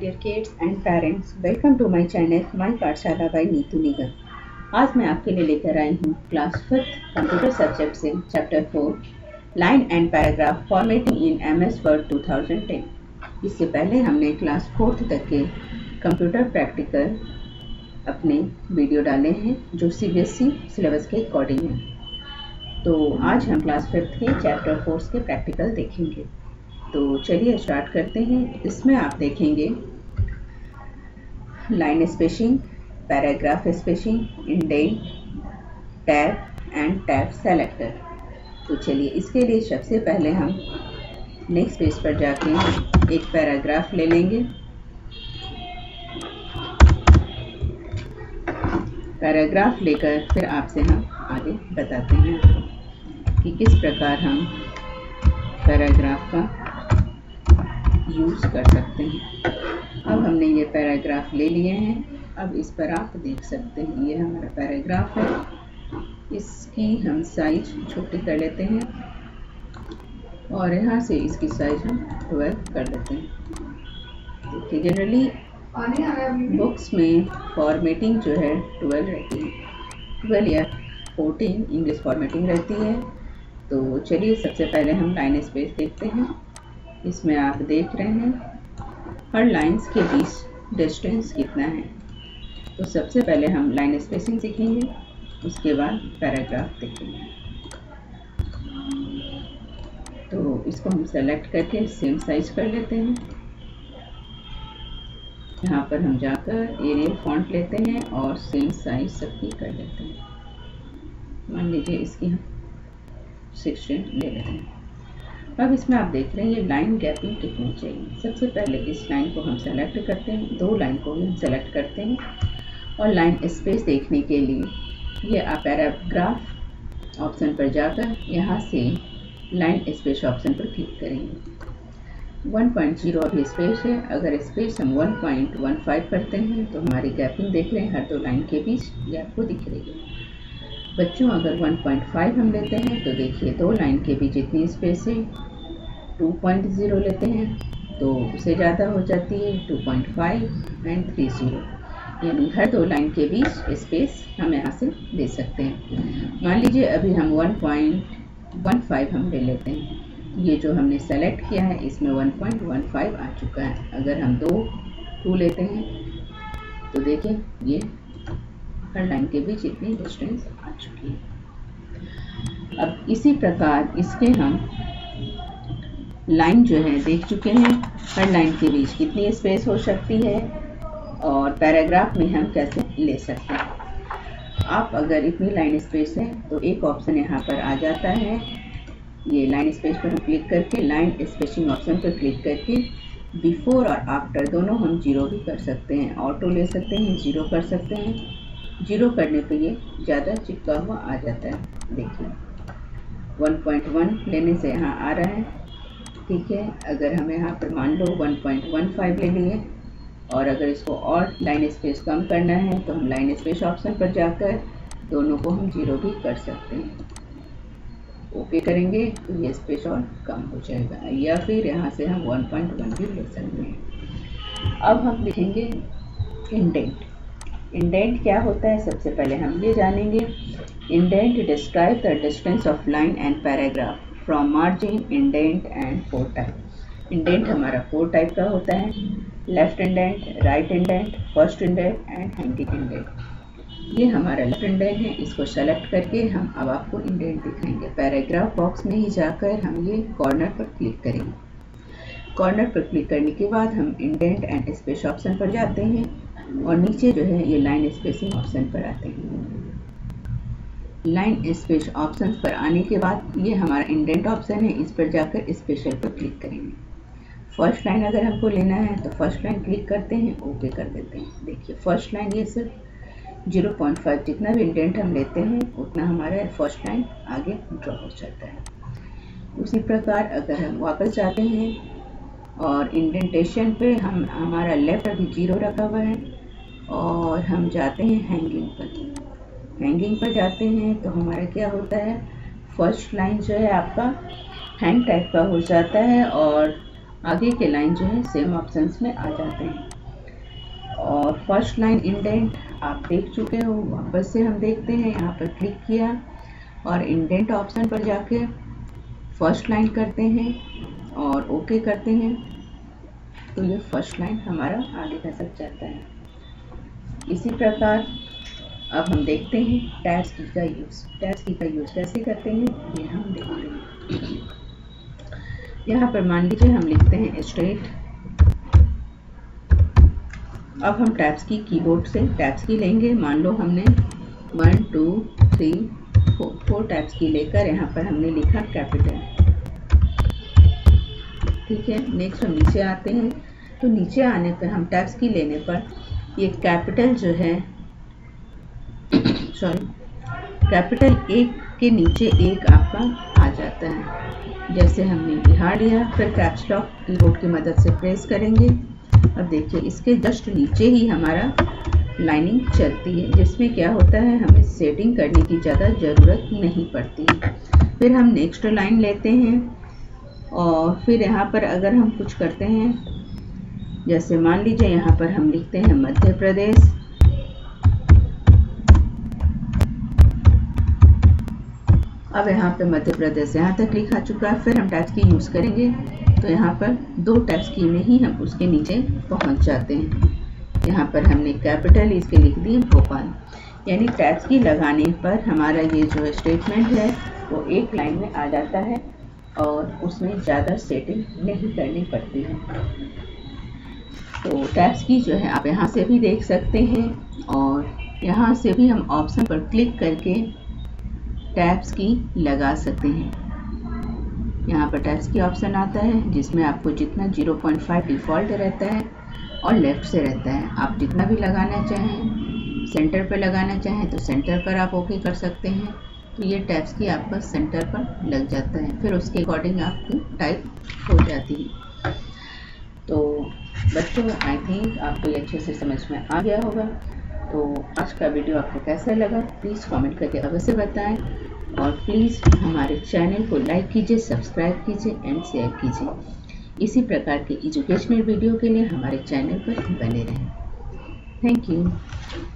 dear kids and parents, welcome to my channel My पाठशाला by Neetu निगम। आज मैं आपके लिए लेकर आई हूँ क्लास 5th कंप्यूटर सब्जेक्ट से chapter 4 line and paragraph formatting in MS Word 2010। इससे पहले हमने क्लास 4th तक के कंप्यूटर प्रैक्टिकल अपने वीडियो डाले हैं जो CBSE सिलेबस के अकॉर्डिंग हैं। तो आज हम क्लास 5th के चैप्टर 4 के प्रैक्टिकल देखेंगे। तो चलिए स्टार्ट करते हैं। इसमें आप देखेंगे line spacing, paragraph spacing, indent, tab and tab selector. तो चलिए इसके लिए सबसे पहले हम नेक्स्ट पेज पर जाके एक पैराग्राफ ले लेंगे। पैराग्राफ लेकर फिर आपसे हम आगे बताते हैं कि किस प्रकार हम पैराग्राफ का यूज़ कर सकते हैं। अब हमने ये पैराग्राफ ले लिए हैं। अब इस पर आप देख सकते हैं ये हमारा पैराग्राफ है। इसकी हम साइज छोटी कर लेते हैं और यहाँ से इसकी साइज हम 12 कर लेते हैं। देखिए जनरली बुक्स में फॉर्मेटिंग जो है 12 रहती है, 12 या 14 इंग्लिश फॉर्मेटिंग रहती है। तो चलिए सबसे पहले हम लाइन स्पेस देखते हैं। इसमें आप देख रहे हैं हर लाइंस के बीच डिस्टेंस कितना है। तो सबसे पहले हम लाइन स्पेसिंग सीखेंगे, उसके बाद पैराग्राफ देखेंगे। तो इसको हम सेलेक्ट करके सेम साइज कर लेते हैं। यहाँ पर हम जाकर एरियल फॉन्ट लेते हैं और सेम साइज सबकी कर लेते हैं। मान लीजिए इसकी हम 16 ले लेते हैं। अब इसमें आप देख रहे हैं ये लाइन गैपिंग कितनी चाहिए। सबसे पहले इस लाइन को हम सेलेक्ट करते हैं, दो लाइन को भी हम सेलेक्ट करते हैं और लाइन स्पेस देखने के लिए ये आप पैराग्राफ ऑप्शन पर जाकर यहाँ से लाइन स्पेस ऑप्शन पर क्लिक करेंगे। 1.0 अभी स्पेस है। अगर स्पेस हम 1.15 करते हैं तो हमारी गैपिंग देख रहे हैं हर दो लाइन के बीच ये आपको दिख रही है। बच्चों अगर 1.5 हम लेते हैं तो देखिए दो लाइन के बीच इतनी स्पेस है। 2.0 लेते हैं तो उससे ज़्यादा हो जाती है 2.5 एंड 30, यानी हर दो लाइन के बीच स्पेस हम यहाँ से ले सकते हैं। मान लीजिए अभी हम 1.15 हम ले लेते हैं। ये जो हमने सेलेक्ट किया है इसमें 1.15 आ चुका है। अगर हम 2 लेते हैं तो देखें ये हर लाइन के बीच इतनी डिस्टेंस आ चुकी है। अब इसी प्रकार इसके हम लाइन जो है देख चुके हैं हर लाइन के बीच कितनी स्पेस हो सकती है और पैराग्राफ में हम कैसे ले सकते हैं। आप अगर इतनी लाइन स्पेस है तो एक ऑप्शन यहाँ पर आ जाता है। ये लाइन स्पेस पर हम क्लिक करके लाइन स्पेसिंग ऑप्शन पर क्लिक करके बिफोर और आफ्टर दोनों हम 0 भी कर सकते हैं। ऑटो ले सकते हैं, 0 कर सकते हैं। 0 करने पे ये ज़्यादा चिपका हुआ आ जाता है। देखिए 1.1 लेने से यहाँ आ रहा है, ठीक है। अगर हम यहाँ पर मान लो 1.15 ले लिए और अगर इसको और लाइन स्पेस कम करना है तो हम लाइन स्पेस ऑप्शन पर जाकर दोनों को हम 0 भी कर सकते हैं। ओके करेंगे तो ये स्पेस और कम हो जाएगा, या फिर यहाँ से हम 1.1 भी ले सकते हैं। अब हम लिखेंगे इंडेंट। इंडेंट क्या होता है सबसे पहले हम ये जानेंगे। Indent describe the distance of line and paragraph from margin, indent and 4 type. इंडेंट हमारा 4 टाइप का होता है, left indent, right indent, first indent and hanging indent. ये हमारा लेफ्ट इंडेंट है। इसको सेलेक्ट करके हम अब आपको इंडेंट दिखाएंगे। पैराग्राफ बॉक्स में ही जाकर हम ये कॉर्नर पर क्लिक करेंगे। कॉर्नर पर क्लिक करने के बाद हम इंडेंट एंड स्पेस ऑप्शन पर जाते हैं और नीचे जो है ये लाइन स्पेसिंग ऑप्शन पर आते हैं। लाइन स्पेस ऑप्शन पर आने के बाद ये हमारा इंडेंट ऑप्शन है, इस पर जाकर स्पेशल पर क्लिक करेंगे। फर्स्ट लाइन अगर हमको लेना है तो फर्स्ट लाइन क्लिक करते हैं, ओके कर देते हैं। देखिए फर्स्ट लाइन ये सिर्फ 0.5 जितना भी इंडेंट हम लेते हैं उतना हमारा फर्स्ट लाइन आगे ड्रॉ हो जाता है। उसी प्रकार अगर हम वापस जाते हैं और इंडेंटेशन पे हम हमारा लेफ्ट अभी 0 रखा हुआ है और हम जाते हैं हैंगिंग पर। हैंगिंग पर जाते हैं तो हमारा क्या होता है, फर्स्ट लाइन जो है आपका हैंग टाइप का हो जाता है और आगे के लाइन जो है सेम ऑप्शंस में आ जाते हैं। और फर्स्ट लाइन इंडेंट आप देख चुके हो, वापस से हम देखते हैं। यहाँ पर क्लिक किया और इंडेंट ऑप्शन पर जाके फर्स्ट लाइन करते हैं और ओके करते हैं, तो ये फर्स्ट लाइन हमारा आगे तक जाता है। इसी प्रकार अब हम देखते हैं टैब्स की का यूज़। टैब्स की का यूज़ कैसे करते हैं ये हम देखते हैं। यहाँ पर मान लीजिए हम लिखते हैं स्ट्रेट। अब हम टैब्स की कीबोर्ड से टैब्स की लेंगे। मान लो हमने 1 2 3 4 टैब्स की लेकर यहाँ पर हमने लिखा कैपिटल, ठीक है। नेक्स्ट हम नीचे आते हैं, तो नीचे आने पर हम टैब्स की लेने पर ये कैपिटल जो है कैपिटल एक के नीचे एक आपका आ जाता है। जैसे हमने बिहार लिया, फिर कैप्स लॉक कीबोर्ड की मदद से प्रेस करेंगे। अब देखिए इसके जस्ट नीचे ही हमारा लाइनिंग चलती है, जिसमें क्या होता है हमें सेटिंग करने की ज़्यादा ज़रूरत नहीं पड़ती है। फिर हम नेक्स्ट लाइन लेते हैं और फिर यहाँ पर अगर हम कुछ करते हैं, जैसे मान लीजिए यहाँ पर हम लिखते हैं मध्य प्रदेश। अब यहाँ पे मध्य प्रदेश यहाँ तक लिखा चुका है। फिर हम टैब्स की यूज़ करेंगे तो यहाँ पर 2 टैब्स की में ही हम उसके नीचे पहुँच जाते हैं। यहाँ पर हमने कैपिटल इसके लिख दिए भोपाल। यानी टैब्स की लगाने पर हमारा ये जो स्टेटमेंट है वो एक लाइन में आ जाता है और उसमें ज़्यादा सेटिंग नहीं करनी पड़ती है। तो टैब्स की जो है आप यहाँ से भी देख सकते हैं और यहाँ से भी हम ऑप्शन पर क्लिक करके टैब्स की लगा सकते हैं। यहाँ पर टैब्स की ऑप्शन आता है जिसमें आपको जितना 0.5 डिफ़ॉल्ट रहता है और लेफ़्ट से रहता है। आप जितना भी लगाना चाहें, सेंटर पर लगाना चाहें तो सेंटर पर आप ओके कर सकते हैं। तो ये टैब्स की आपका सेंटर पर लग जाता है, फिर उसके अकॉर्डिंग आपकी टाइप हो जाती है। तो बच्चों आई थिंक आपको ये अच्छे से समझ में आ गया होगा। तो आज का वीडियो आपको कैसा लगा प्लीज़ कमेंट करके अवश्य बताएं और प्लीज़ हमारे चैनल को लाइक कीजिए, सब्सक्राइब कीजिए एंड शेयर कीजिए। इसी प्रकार के एजुकेशनल वीडियो के लिए हमारे चैनल पर बने रहें। Thank you.